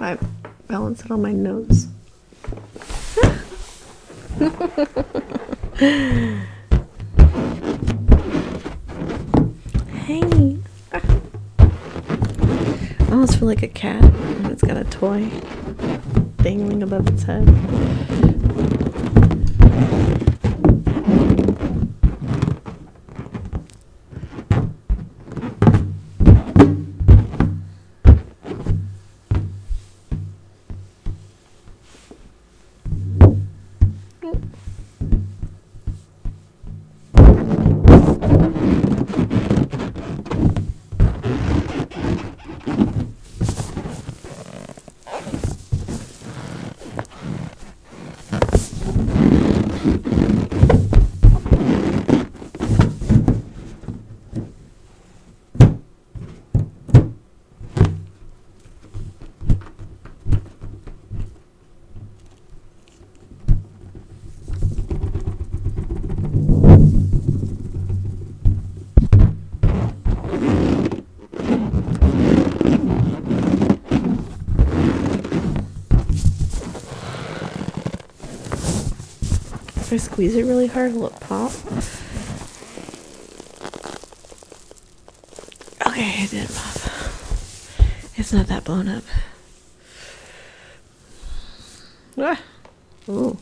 I balance it on my nose. Hey. I almost feel like a cat when it's got a toy dangling above its head. If I squeeze it really hard, will it pop? Okay, it did pop. It's not that blown up. Ah. Ooh.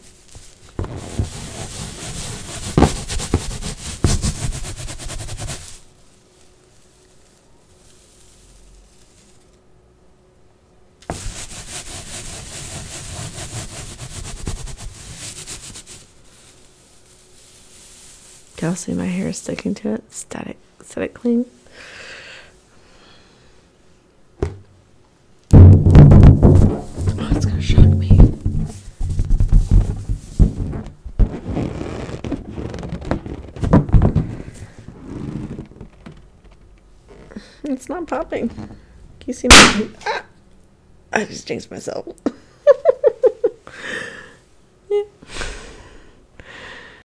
Y'all see my hair sticking to it? Static clean. Oh, it's gonna shock me. It's not popping. Can you see my... Ah! I just jinxed myself.